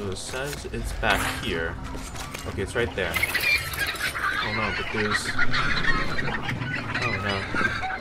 So it says it's back here. Okay, it's right there. Oh no, but there's... Oh no.